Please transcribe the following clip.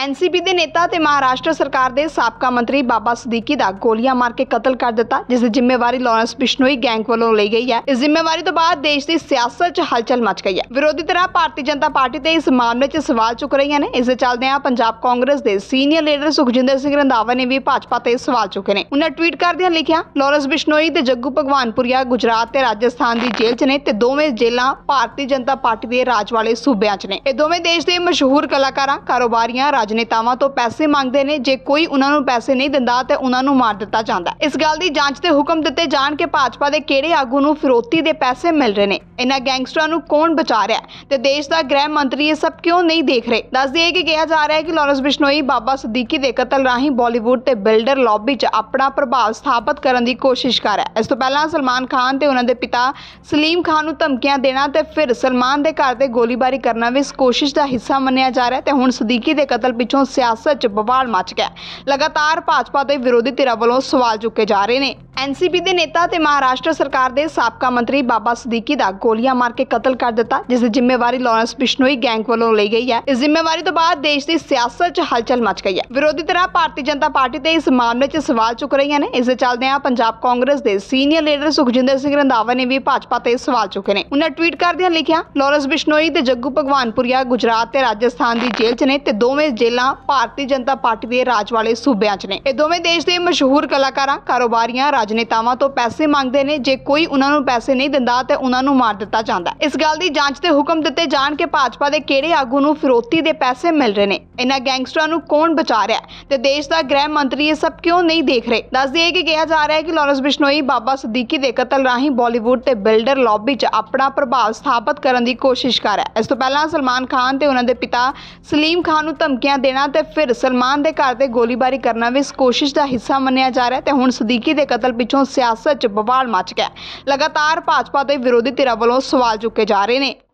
NCP ਦੇ नेता ਤੇ महाराष्ट्र सरकार ਦੇ ਸਾਬਕਾ ਮੰਤਰੀ ਬਾਬਾ ਸਦੀਕੀ ਦਾ ਗੋਲੀਆਂ ਮਾਰ ਕੇ ਕਤਲ ਕਰ ਦਿੱਤਾ, ਜਿਸ ਦੀ ਜ਼ਿੰਮੇਵਾਰੀ ਲਾਰੈਂਸ ਬਿਸ਼ਨੋਈ ਗੈਂਗ ਵੱਲੋਂ ਲਈ ਗਈ ਹੈ। ਇਸ ਜ਼ਿੰਮੇਵਾਰੀ ਤੋਂ ਬਾਅਦ ਦੇਸ਼ ਦੀ ਸਿਆਸਤ 'ਚ ਹਲਚਲ ਮਚ ਗਈ ਹੈ। ਵਿਰੋਧੀ ਧਿਰਾਂ ਭਾਰਤੀ ਜਨਤਾ ਪਾਰਟੀ ਤੇ ਇਸ ਮਾਮਲੇ 'ਚ ਸਵਾਲ ਚੁੱਕ ਰਹੀਆਂ ਨੇ। ਇਸ ਦੇ ਚੱਲਦਿਆਂ ਪੰਜਾਬ ਕਾਂਗਰਸ ਦੇ ਸੀਨੀਅਰ ਲੀਡਰ ਸੁਖਜਿੰਦਰ ਸਿੰਘ ਰੰਧਾਵਾ ਨੇ ਵੀ ਭਾਜਪਾ ਤੇ ਸਵਾਲ ਚੁੱਕੇ ਨੇ। ਉਹਨਾਂ ਟਵੀਟ ਕਰਦਿਆਂ ਲਿਖਿਆ, ਲਾਰੈਂਸ ਬਿਸ਼ਨੋਈ ਤੇ ਜੱਗੂ ਭਗਵਾਨਪੁਰੀਆ ਗੁਜਰਾਤ ਤੇ ਰਾਜਸਥਾਨ ਦੀ ਜੇਲ੍ਹ 'ਚ ਨੇ ਤੇ ਦੋਵੇਂ ਜੇਲ੍ਹਾਂ ਭਾਰਤੀ ਜਨਤਾ ਪਾਰਟੀ ਦੇ ਰਾਜ ਵਾਲੇ ਸੂਬਿਆਂ 'ਚ ਨੇ। ਇਹ ਦੋਵੇਂ ਦੇਸ਼ ਦੇ ਮਸ਼ਹੂਰ ਕਲਾਕਾਰਾਂ, ਕਾਰੋਬਾਰੀਆਂ, ਰਾਜਨੇਤਾਵਾਂ ਤੋਂ ਪੈਸੇ ਮੰਗਦੇ ਨੇ। ਜੇ ਕੋਈ ਉਹਨਾਂ ਨੂੰ ਪੈਸੇ ਨਹੀਂ ਦਿੰਦਾ ਤੇ ਉਹਨਾਂ ਨੂੰ ਮਾਰ ਦਿੱਤਾ ਜਾਂਦਾ। ਇਸ ਗੱਲ ਦੀ ਜਾਂਚ ਤੇ ਹੁਕਮ ਦਿੱਤੇ ਜਾਣ ਕਿ ਭਾਜਪਾ ਦੇ ਕਿਹੜੇ ਆਗੂ ਨੂੰ ਫਿਰੌਤੀ ਦੇ ਪੈਸੇ ਮਿਲ ਰਹੇ ਨੇ, ਇਹਨਾਂ ਗੈਂਗਸਟਰਾਂ ਨੂੰ ਕੌਣ ਬਚਾ ਰਿਹਾ ਤੇ ਦੇਸ਼ ਦਾ ਗ੍ਰਹਿ ਮੰਤਰੀ ਇਹ ਸਭ ਕਿਉਂ ਨਹੀਂ ਦੇਖ ਰਹੇ। ਦੱਸ ਦਈਏ ਕਿ ਕਿਹਾ ਜਾ ਰਿਹਾ ਹੈ ਕਿ ਲਾਰੈਂਸ ਬਿਸ਼ਨੋਈ ਬਾਬਾ ਸਦੀਕੀ ਦੇ ਕਤਲ ਰਾਹੀਂ ਬਾਲੀਵੁੱਡ ਤੇ ਬਿਲਡਰ ਲੌਬੀ 'ਚ ਆਪਣਾ ਪ੍ਰਭਾਵ ਸਥਾਪਿਤ ਕਰਨ ਦੀ ਕੋਸ਼ਿਸ਼ ਕਰ ਰਿਹਾ ਹੈ। ਇਸ ਤੋਂ ਪਹਿਲਾਂ ਸਲਮਾਨ ਖਾਨ ਤੇ ਉਹਨਾਂ ਦੇ ਪਿਤਾ ਸਲੀਮ ਖਾਨ ਨੂੰ ਧਮਕੀਆਂ ਦੇਣਾ ਤੇ ਫਿਰ ਸਲਮਾਨ ਦੇ ਘਰ ਤੇ ਗੋਲੀਬਾਰੀ ਕਰਨਾ ਵੀ ਇਸ ਕੋਸ਼ਿਸ਼ ਦਾ ਹਿੱਸਾ ਮੰਨਿਆ ਜਾ ਰਿਹਾ ਤੇ ਹੁਣ ਸਦੀਕੀ ਦੇ ਕਤਲ ਪਿੱਛੋਂ ਸਿਆਸਤ 'ਚ ਬਵਾਲ ਮਚ ਗਿਆ। ਲਗਾਤਾਰ ਭਾਜਪਾ ਤੇ ਵਿਰੋਧੀ ਧਿਰਾਂ ਵੱਲੋਂ ਸਵਾਲ ਚੁੱਕੇ ਜਾ ਰਹੇ ਨੇ। एनसीपी ਦੇ नेता ਤੇ महाराष्ट्र सरकार ਦੇ ਸਾਬਕਾ ਮੰਤਰੀ ਬਾਬਾ ਸਦੀਕੀ ਦਾ ਗੋਲੀਆਂ ਮਾਰ ਕੇ ਕਤਲ ਕਰ ਦਿੱਤਾ, ਜਿਸ ਦੀ ਜ਼ਿੰਮੇਵਾਰੀ ਲਾਰੈਂਸ ਬਿਸ਼ਨੋਈ ਗੈਂਗ ਵੱਲੋਂ ਲਈ ਗਈ ਹੈ। ਇਸ ਜ਼ਿੰਮੇਵਾਰੀ ਤੋਂ ਬਾਅਦ ਦੇਸ਼ ਦੀ ਸਿਆਸਤ 'ਚ ਹਲਚਲ ਮਚ ਗਈ ਹੈ। ਵਿਰੋਧੀ ਧਿਰਾਂ ਭਾਰਤੀ ਜਨਤਾ ਪਾਰਟੀ ਤੇ ਇਸ ਮਾਮਲੇ 'ਚ ਸਵਾਲ ਚੁੱਕ ਰਹੀਆਂ ਨੇ। ਇਸ ਦੇ ਚੱਲਦਿਆਂ ਪੰਜਾਬ ਕਾਂਗਰਸ ਦੇ ਸੀਨੀਅਰ ਲੀਡਰ ਸੁਖਜਿੰਦਰ ਸਿੰਘ ਰੰਧਾਵਾ ਨੇ ਵੀ ਭਾਜਪਾ ਤੇ ਸਵਾਲ ਚੁੱਕੇ ਨੇ। ਉਹਨਾਂ ਟਵੀਟ ਕਰਦਿਆਂ ਲਿਖਿਆ, ਲਾਰੈਂਸ ਬਿਸ਼ਨੋਈ ਤੇ ਜੱਗੂ ਭਗਵਾਨਪੁਰੀਆ ਗੁਜਰਾਤ ਤੇ ਰਾਜਸਥਾਨ ਦੀ ਜੇਲ੍ਹ 'ਚ ਨੇ ਤੇ ਦੋਵੇਂ ਜੇਲ੍ਹਾਂ ਭਾਰਤੀ ਜਨਤਾ ਪਾਰਟੀ ਦੇ ਰਾਜ ਵਾਲੇ ਸੂਬਿਆਂ 'ਚ ਨੇ। ਇਹ ਦੋਵੇਂ ਦੇਸ਼ ਦੇ ਮਸ਼ਹੂਰ ਕਲਾਕਾਰਾਂ, ਕਾਰੋਬਾਰੀਆਂ, ਰਾਜਨੇਤਾਵਾਂ ਤੋਂ ਪੈਸੇ ਮੰਗਦੇ ਨੇ। ਜੇ ਕੋਈ ਉਹਨਾਂ ਨੂੰ ਪੈਸੇ ਨਹੀਂ ਦਿੰਦਾ ਤੇ ਉਹਨਾਂ ਨੂੰ ਮਾਰ ਦਿੱਤਾ ਜਾਂਦਾ। ਇਸ ਗੱਲ ਦੀ ਜਾਂਚ ਤੇ ਹੁਕਮ ਦਿੱਤੇ ਜਾਣ ਕਿ ਭਾਜਪਾ ਦੇ ਕਿਹੜੇ ਆਗੂ ਨੂੰ ਫਿਰੌਤੀ ਦੇ ਪੈਸੇ ਮਿਲ ਰਹੇ ਨੇ, ਇਹਨਾਂ ਗੈਂਗਸਟਰਾਂ ਨੂੰ ਕੌਣ ਬਚਾ ਰਿਹਾ ਤੇ ਦੇਸ਼ ਦਾ ਗ੍ਰਹਿ ਮੰਤਰੀ ਇਹ ਸਭ ਕਿਉਂ ਨਹੀਂ ਦੇਖ ਰਹੇ। ਦੱਸ ਦਈਏ ਕਿ ਕਿਹਾ ਜਾ ਰਿਹਾ ਹੈ ਕਿ ਲਾਰੈਂਸ ਬਿਸ਼ਨੋਈ ਬਾਬਾ ਸਦੀਕੀ ਦੇ ਕਤਲ ਰਾਹੀਂ ਬਾਲੀਵੁੱਡ ਤੇ ਬਿਲਡਰ ਲੌਬੀ 'ਚ ਆਪਣਾ ਪ੍ਰਭਾਵ ਸਥਾਪਿਤ ਕਰਨ ਦੀ ਕੋਸ਼ਿਸ਼ ਕਰ ਰਿਹਾ ਹੈ। ਇਸ ਤੋਂ ਪਹਿਲਾਂ ਸਲਮਾਨ ਖਾਨ ਤੇ ਉਹਨਾਂ ਦੇ ਪਿਤਾ ਸਲੀਮ ਖਾਨ ਨੂੰ ਧਮਕੀਆਂ ਦੇਣਾ ਤੇ ਫਿਰ ਸਲਮਾਨ ਦੇ ਘਰ ਤੇ ਗੋਲੀਬਾਰੀ ਕਰਨਾ ਵੀ ਇਸ ਕੋਸ਼ਿਸ਼ ਦਾ ਹਿੱਸਾ ਮੰਨਿਆ ਜਾ ਰਿਹਾ ਤੇ ਹੁਣ ਸਦੀਕੀ ਦੇ ਕਤਲ ਪਿੱਛੋਂ ਸਿਆਸਤ 'ਚ ਬਵਾਲ ਮਚ ਗਿਆ। ਲਗਾਤਾਰ ਭਾਜਪਾ ਤੇ ਵਿਰੋਧੀ ਧਿਰਾਂ ਵੱਲੋਂ ਸਵਾਲ ਚੁੱਕੇ ਜਾ ਰਹੇ ਨੇ।